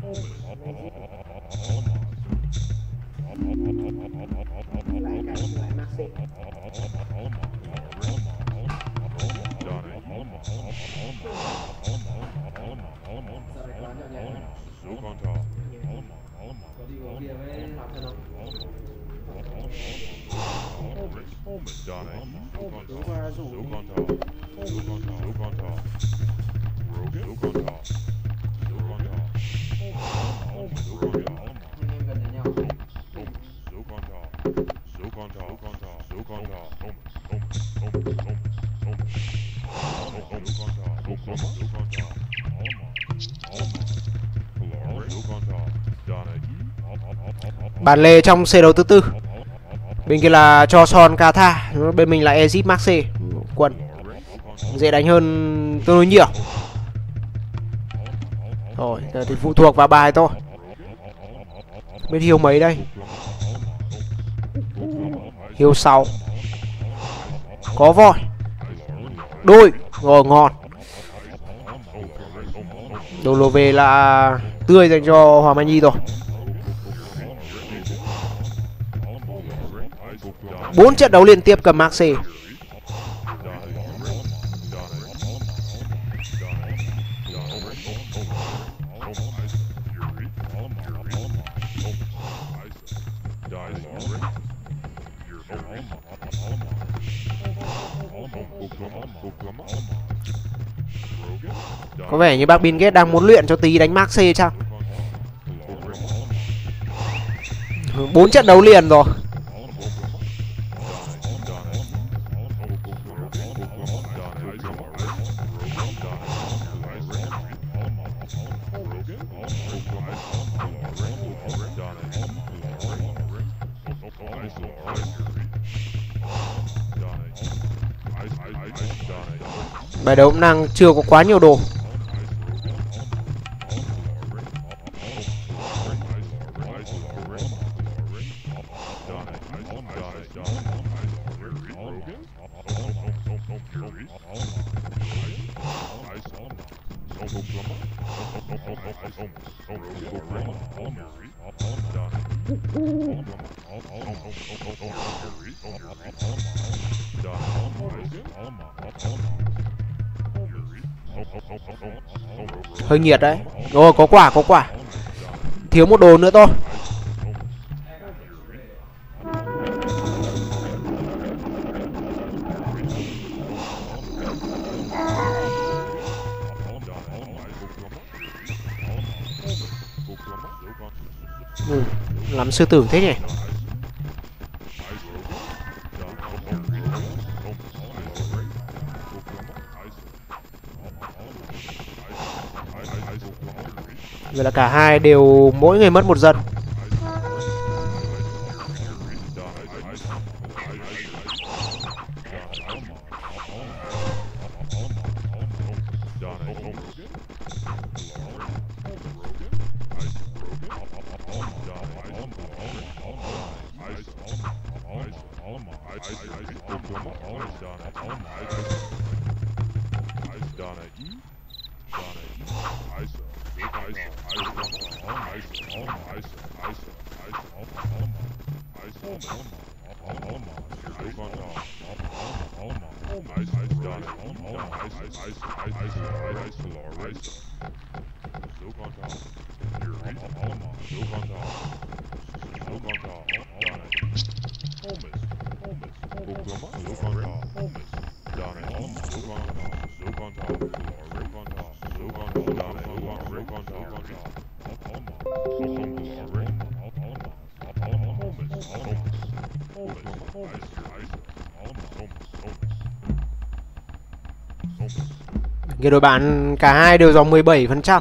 Lại cả lại Maxi. Sao lại quán nhỏ nhẹ nhé. Có gì uống bia với Hoàng Thân không? Đúng qua rủ anh em gần nhà nhau. Bàn lề trong xe đấu thứ tư. Bên kia là cho Son Katha, bên mình là Ezip Maxe. Quân dễ đánh hơn tương đối nhiều. Rồi, giờ thì phụ thuộc vào bài thôi. Biết Hiếu mấy đây? Hiếu 6. Có voi. Đôi. Rồi, ngon. Đồ lô về là tươi dành cho Hoàng Mai Nhi rồi. 4 trận đấu liên tiếp cầm Maxe. Có vẻ như bác Bin Gates đang muốn luyện cho tí đánh Maxe chăng? 4 trận đấu liền rồi. Bài đấu cũng đang chưa có quá nhiều đồ. Hơi nhiệt đấy. Rồi, có quả, có quả. Thiếu một đồ nữa thôi. Làm sư tử thế nhỉ. Vậy là cả hai đều mỗi người mất một dân. Cái đội bạn cả hai đều dòng 17%.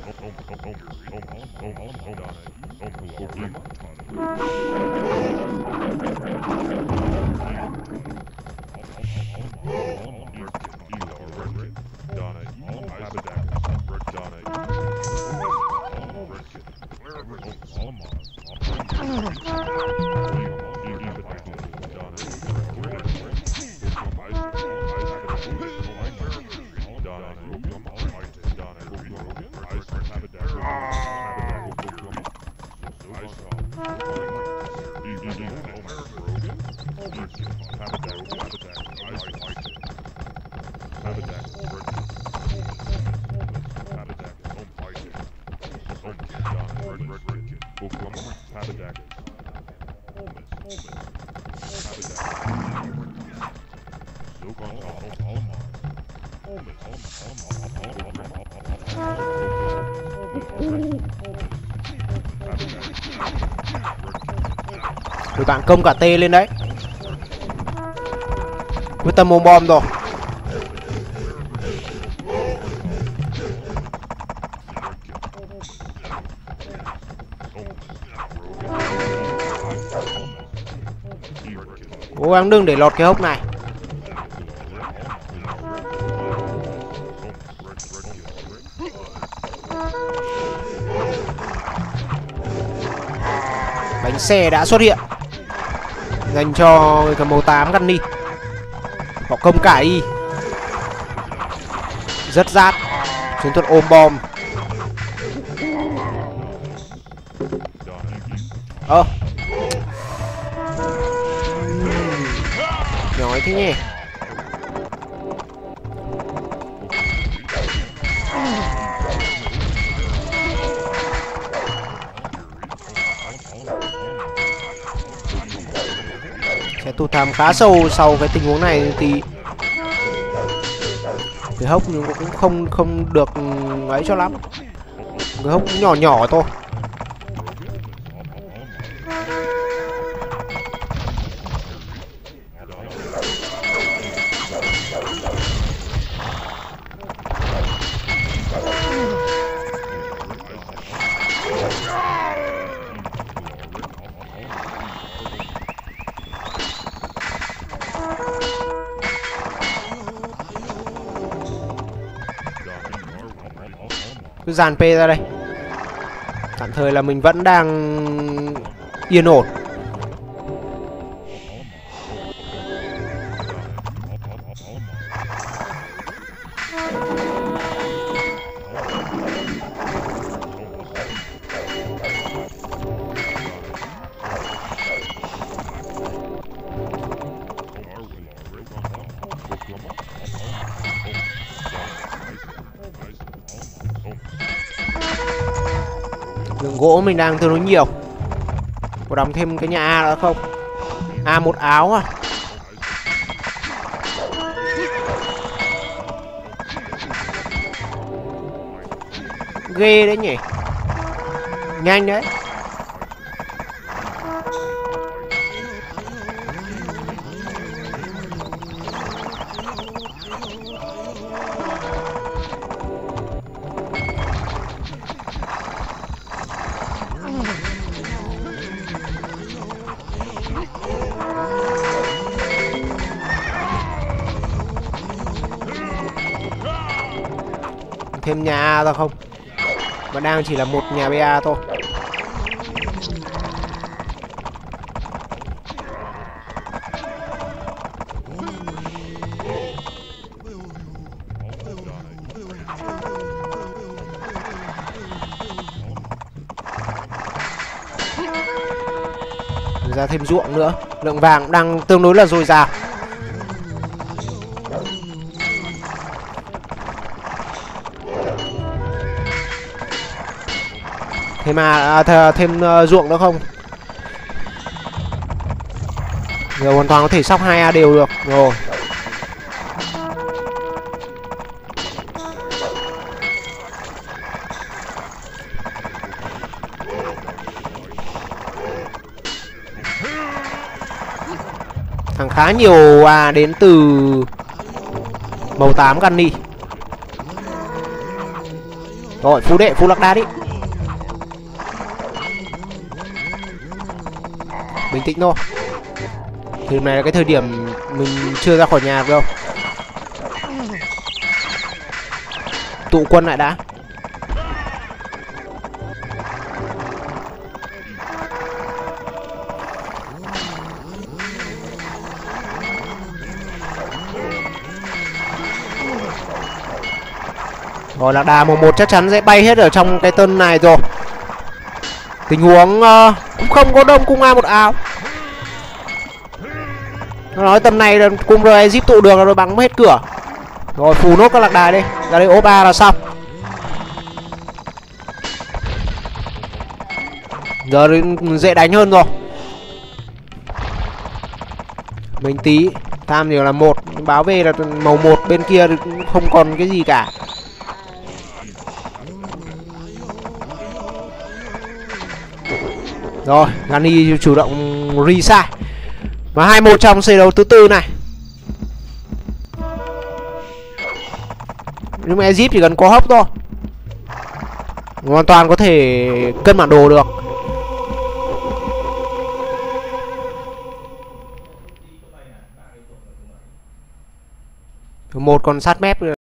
Đội bạn công cả T lên đấy. Quyết tâm ôm bom rồi. Cố gắng đừng để lọt cái hốc này. Bánh xe đã xuất hiện dành cho người cầm màu 8 Gunny. Họ công cải y rất rát. Chiến thuật ôm bom. Nói thế nhỉ. Sẽ tụt thảm khá sâu sau cái tình huống này thì cái hốc cũng không được ấy cho lắm. Cái hốc cũng nhỏ nhỏ thôi. Cứ dàn P ra đây. Tạm thời là mình vẫn đang yên ổn. Lượng gỗ mình đang tương đối nhiều. Có đóng thêm cái nhà A nữa không? A một áo à? Ghê đấy nhỉ. Nhanh đấy. Thêm nhà A ra không? Mà đang chỉ là một nhà BA thôi. Ra thêm ruộng nữa. Lượng vàng đang tương đối là dồi dào. Thêm ruộng nữa không? Giờ hoàn toàn có thể sóc 2A đều được rồi. Thằng khá nhiều đến từ màu 8 Gunny. Rồi phú đệ, phú lạc đà đi. Bình tĩnh thôi. Thì này là cái thời điểm mình chưa ra khỏi nhà đâu. Tụ quân lại đã. Rồi lạc đà mùa 1 chắc chắn sẽ bay hết ở trong cái tân này rồi. Tình huống cũng không có đông cung A một áo. Nó nói tầm này là cung rồi Egypt tụ được rồi bắn hết cửa. Rồi phù nốt các lạc đà đi. Ra đây ốp A là xong. Giờ dễ đánh hơn rồi. Mình tí tham nhiều là 1. Báo về là màu 1 bên kia không còn cái gì cả. Rồi Gani chủ động reset. Và 2-1 trong set đấu thứ tư này. Nhưng mà Egypt chỉ cần có hốc thôi, hoàn toàn có thể cân bản đồ được. Một con sát mép